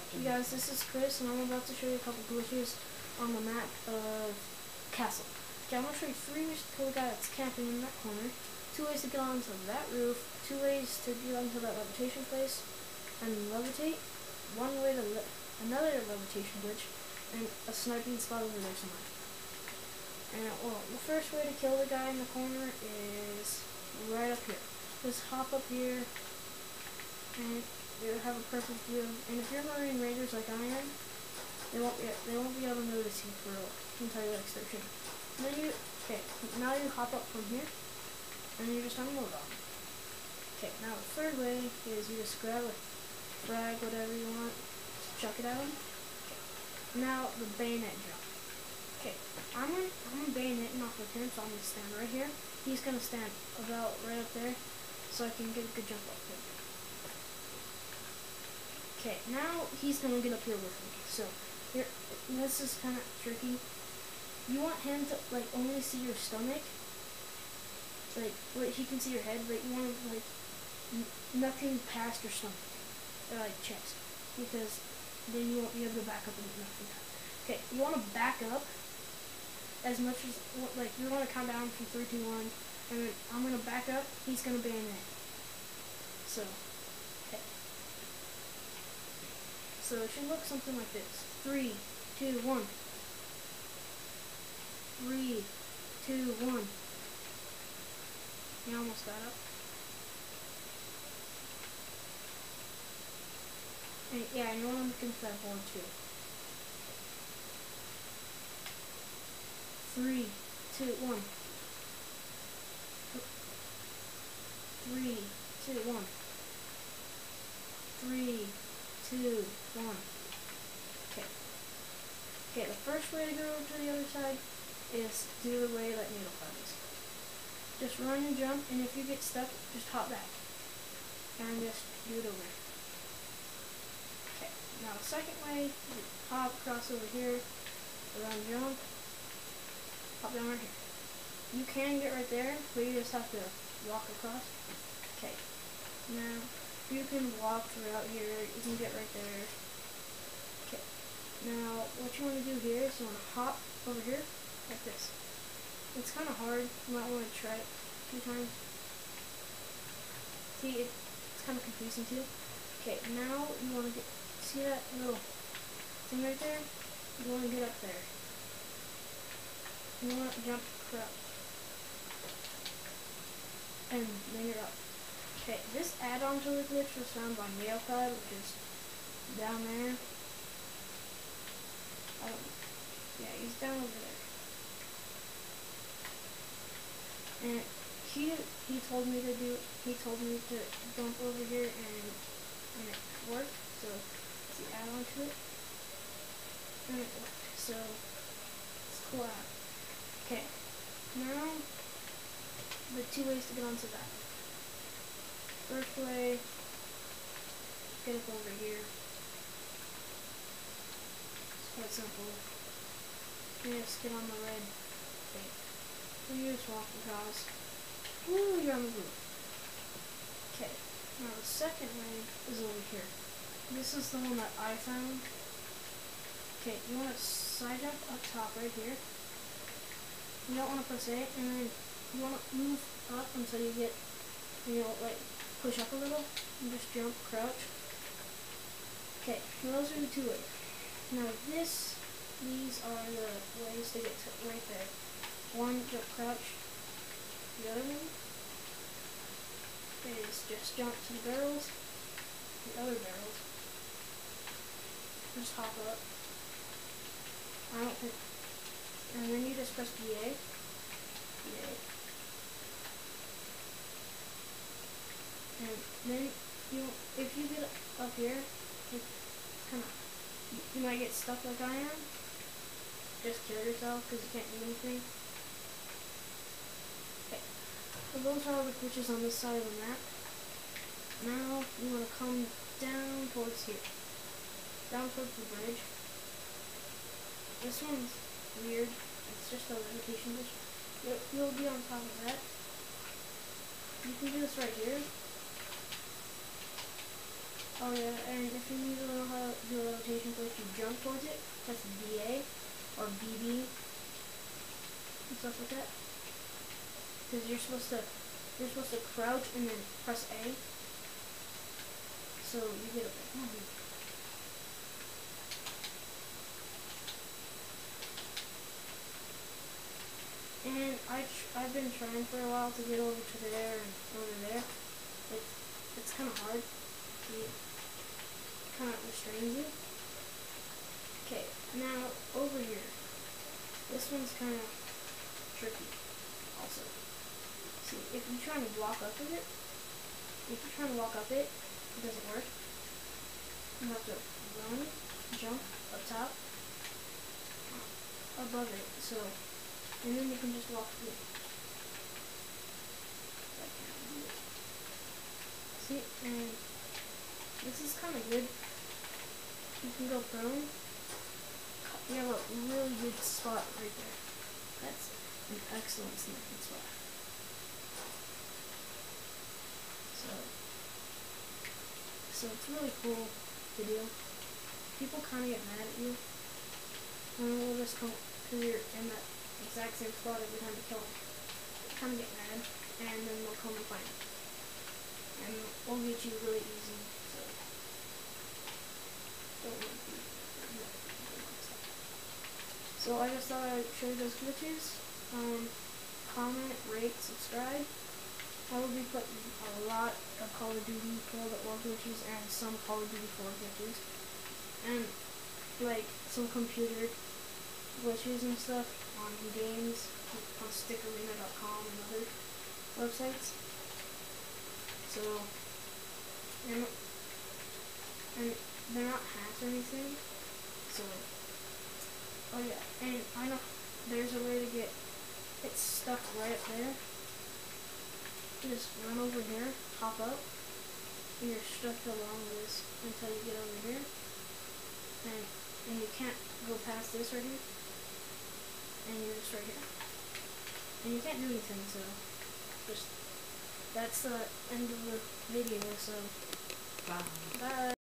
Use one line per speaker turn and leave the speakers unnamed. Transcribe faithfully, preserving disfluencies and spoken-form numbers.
Hey guys, this is Chris, and I'm about to show you a couple glitches on the map of Castle. Okay, I'm going to show you three ways to kill a guy that's camping in that corner, two ways to get onto that roof, two ways to get onto that levitation place and levitate, one way to le another levitation glitch, and a sniping spot over there somewhere. And well, the first way to kill the guy in the corner is right up here. Just hop up here, and you'll have a perfect view. And if you're Marine Rangers like I am, they won't be they won't be able to notice you for until you like start shooting. And then you okay, now you hop up from here, and you just unload on. Okay, now the third way is you just grab a frag, whatever you want, just chuck it at him. Okay. Now the bayonet jump. Okay, I'm gonna I'm gonna bayonet off with him, so I'm gonna stand right here. He's gonna stand about right up there, so I can get a good jump up him. Okay, now he's gonna get up here with me. So here, this is kind of tricky. You want him to like only see your stomach, like wait, he can see your head, but you want to like n nothing past your stomach or like chest, because then you won't be able to back up and nothing. Okay, you want to back up as much as like you want to count down from three, two, one, and then I'm gonna back up. He's gonna bayonet. So. Okay. So it should look something like this. Three, two, one. Three, two, one. You almost got up. And yeah, you want to look into that board too. Three, two, one. Three, two, one. Three, two, one. Okay. Okay, the first way to go to the other side is do the way that needle is. Just run and jump, and if you get stuck, just hop back. And just do it over. Okay, now the second way, you hop across over here, run, jump, hop down right here. You can get right there, but you just have to walk across. Okay, now you can walk throughout here, you can get right there. Okay, now what you want to do here is you want to hop over here, like this. It's kind of hard, you might want to try it a few times. See, it, it's kind of confusing too. Okay, now you want to get, see that little thing right there? You want to get up there. You want to jump crouch. And then you're up. Okay, this add-on to the glitch was found by COD, which is down there. I don't know. Yeah, he's down over there. And he he told me to do he told me to jump over here and and it worked. So let's see, add on to it. And it worked. So it's cool out. Okay. Now the two ways to get onto that. First way, get up over here. It's quite simple. You just get on the red thing. And you just walk across. Woo, you're on the roof. Okay, now the second way is over here. This is the one that I found. Okay, you want to side jump up top right here. You don't want to press A, and then you want to move up until you get, you know, like push up a little, and just jump, crouch. Okay, now those are the two ways. Now this, these are the ways to get to right there. One, jump, crouch. The other one is just jump to the barrels, the other barrels. Just hop up. I don't think, and then you just press B A. B A. And then you, if you get up here, it kind of, you might get stuck like I am. Just kill yourself because you can't do anything. Okay, so those are all the glitches on this side of the map. Now you want to come down towards here, down towards the bridge. This one's weird. It's just a levitation glitch. You'll, you'll be on top of that. You can do this right here. Oh yeah, and if you need to know how to do a rotation glitch, you jump towards it, press B A or B B and stuff like that. Because you're supposed to you're supposed to crouch and then press A. So you get up there. And I tr I've been trying for a while to get over to there and over there. It's it's kind of hard. It kind of restrains you. Okay, now over here. This one's kind of tricky. Also, see if you try to walk up with it. If you try to walk up it, it doesn't work. You have to run, jump up top, above it. So. And then you can just walk through. See, and this is kind of good. You can go prone. You have a really good spot right there. That's an excellent sniping spot. So, so it's really cool video. People kind of get mad at you when they'll just come because you're in that exact same spot every time you kill them. They kind of get mad, and then they'll come and find you. And we'll get you really easy, so don't want to be So I just thought I'd show you those glitches. Um, comment, rate, subscribe. I will be putting a lot of Call of Duty World at War glitches and some Call of Duty four glitches. And like some computer glitches and stuff on games on stick arena dot com and other websites. So, and, and they're not hacked or anything. So, oh yeah, and I know there's a way to get it stuck right up there. You just run over here, hop up, and you're stuck along this until you get over here. And, and you can't go past this right here. And you're just right here. And you can't do anything, so just that's the end of the video, so
Bye.
Bye.